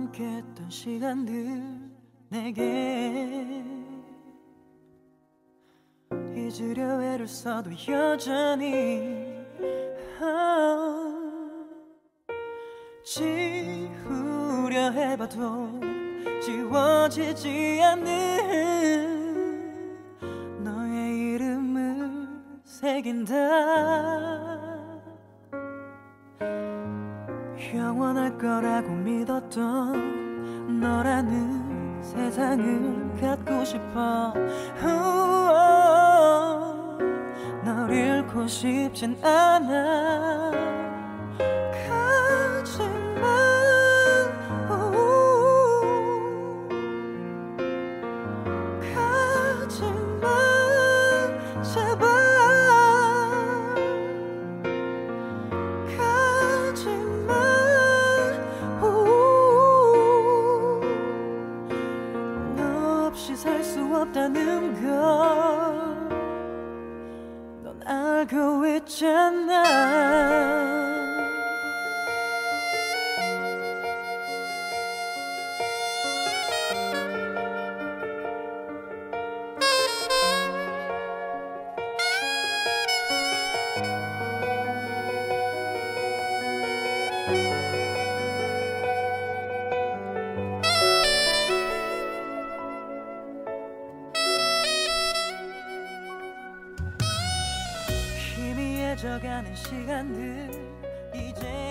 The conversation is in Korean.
함께했던 시간들 내게 잊으려 애를 써도 여전히 지우려 해봐도 지워지지 않는 너의 이름을 새긴다. 영원할 거라고 믿었던 너라는 세상을 갖고 싶어. 널 잃고 싶진 않아. 가지마. 가지마 제발. 가지마. 너 없이 살 수 없다는 걸 넌 알고 있잖아. 희미해져가는 시간들 이제